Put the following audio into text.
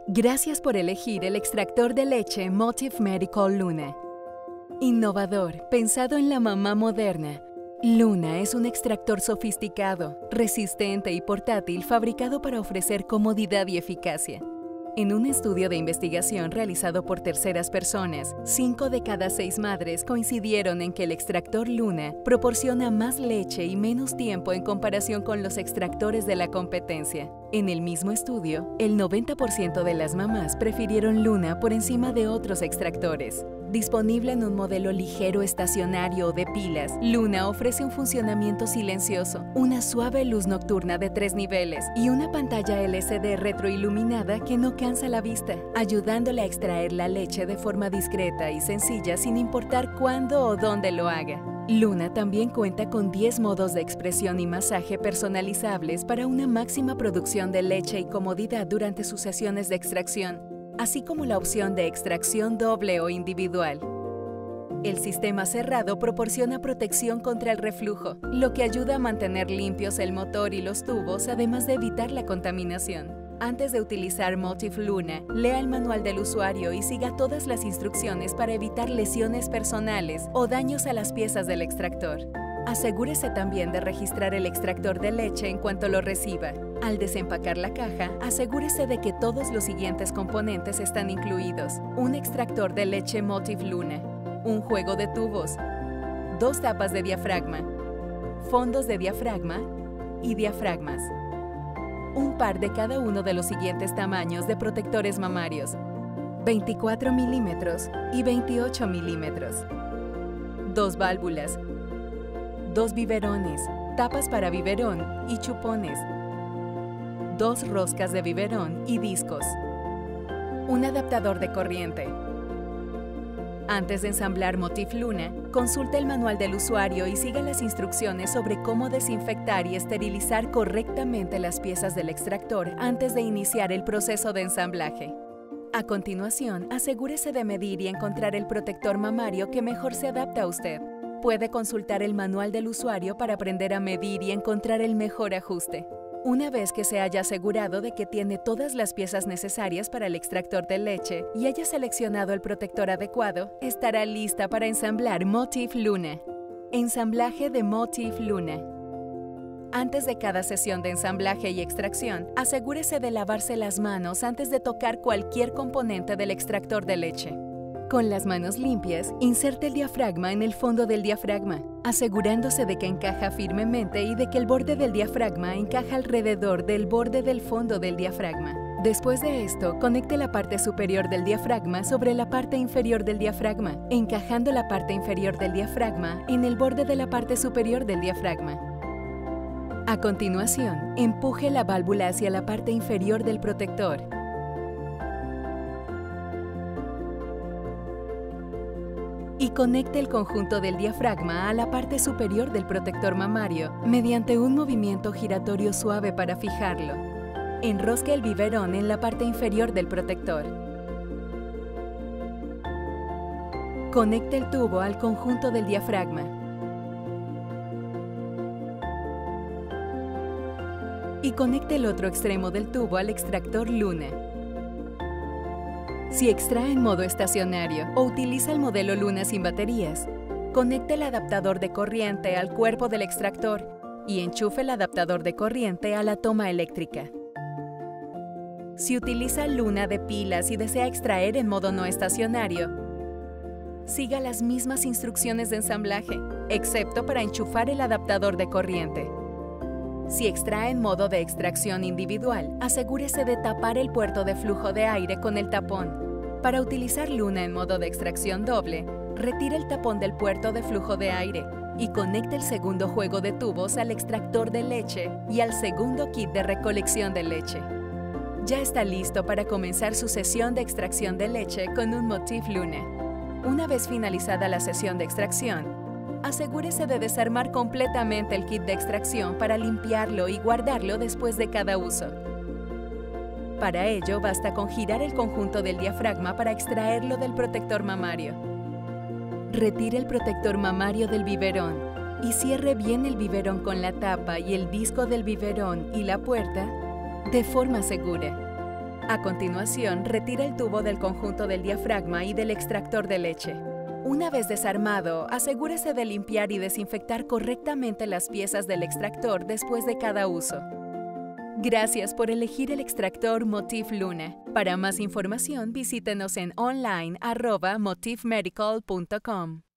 Gracias por elegir el extractor de leche Motiv Medical Luna. Innovador, pensado en la mamá moderna. Luna es un extractor sofisticado, resistente y portátil fabricado para ofrecer comodidad y eficacia. En un estudio de investigación realizado por terceras personas, 5 de cada 6 madres coincidieron en que el extractor Luna proporciona más leche y menos tiempo en comparación con los extractores de la competencia. En el mismo estudio, el 90% de las mamás prefirieron Luna por encima de otros extractores. Disponible en un modelo ligero estacionario o de pilas, Luna ofrece un funcionamiento silencioso, una suave luz nocturna de 3 niveles y una pantalla LCD retroiluminada que no cansa la vista, ayudándole a extraer la leche de forma discreta y sencilla sin importar cuándo o dónde lo haga. Luna también cuenta con 10 modos de expresión y masaje personalizables para una máxima producción de leche y comodidad durante sus sesiones de extracción, así como la opción de extracción doble o individual. El sistema cerrado proporciona protección contra el reflujo, lo que ayuda a mantener limpios el motor y los tubos, además de evitar la contaminación. Antes de utilizar Motiv Luna, lea el manual del usuario y siga todas las instrucciones para evitar lesiones personales o daños a las piezas del extractor. Asegúrese también de registrar el extractor de leche en cuanto lo reciba. Al desempacar la caja, asegúrese de que todos los siguientes componentes están incluidos: un extractor de leche Motiv Luna, un juego de tubos, 2 tapas de diafragma, fondos de diafragma y diafragmas, un par de cada uno de los siguientes tamaños de protectores mamarios: 24 milímetros y 28 milímetros, 2 válvulas, 2 biberones, tapas para biberón y chupones, 2 roscas de biberón y discos, un adaptador de corriente. Antes de ensamblar Motiv Luna, consulte el manual del usuario y siga las instrucciones sobre cómo desinfectar y esterilizar correctamente las piezas del extractor antes de iniciar el proceso de ensamblaje. A continuación, asegúrese de medir y encontrar el protector mamario que mejor se adapta a usted. Puede consultar el manual del usuario para aprender a medir y encontrar el mejor ajuste. Una vez que se haya asegurado de que tiene todas las piezas necesarias para el extractor de leche y haya seleccionado el protector adecuado, estará lista para ensamblar Motiv Luna. Ensamblaje de Motiv Luna. Antes de cada sesión de ensamblaje y extracción, asegúrese de lavarse las manos antes de tocar cualquier componente del extractor de leche. Con las manos limpias, inserte el diafragma en el fondo del diafragma, asegurándose de que encaja firmemente y de que el borde del diafragma encaja alrededor del borde del fondo del diafragma. Después de esto, conecte la parte superior del diafragma sobre la parte inferior del diafragma, encajando la parte inferior del diafragma en el borde de la parte superior del diafragma. A continuación, empuje la válvula hacia la parte inferior del protector. Y conecte el conjunto del diafragma a la parte superior del protector mamario mediante un movimiento giratorio suave para fijarlo. Enrosque el biberón en la parte inferior del protector. Conecte el tubo al conjunto del diafragma. Y conecte el otro extremo del tubo al extractor Luna. Si extrae en modo estacionario o utiliza el modelo Luna sin baterías, conecte el adaptador de corriente al cuerpo del extractor y enchufe el adaptador de corriente a la toma eléctrica. Si utiliza Luna de pilas y desea extraer en modo no estacionario, siga las mismas instrucciones de ensamblaje, excepto para enchufar el adaptador de corriente. Si extrae en modo de extracción individual, asegúrese de tapar el puerto de flujo de aire con el tapón. Para utilizar Luna en modo de extracción doble, retire el tapón del puerto de flujo de aire y conecte el segundo juego de tubos al extractor de leche y al segundo kit de recolección de leche. Ya está listo para comenzar su sesión de extracción de leche con un Motiv Luna. Una vez finalizada la sesión de extracción, asegúrese de desarmar completamente el kit de extracción para limpiarlo y guardarlo después de cada uso. Para ello, basta con girar el conjunto del diafragma para extraerlo del protector mamario. Retire el protector mamario del biberón y cierre bien el biberón con la tapa y el disco del biberón y la puerta de forma segura. A continuación, retira el tubo del conjunto del diafragma y del extractor de leche. Una vez desarmado, asegúrese de limpiar y desinfectar correctamente las piezas del extractor después de cada uso. Gracias por elegir el extractor Motif Luna. Para más información, visítenos en online@motifmedical.com.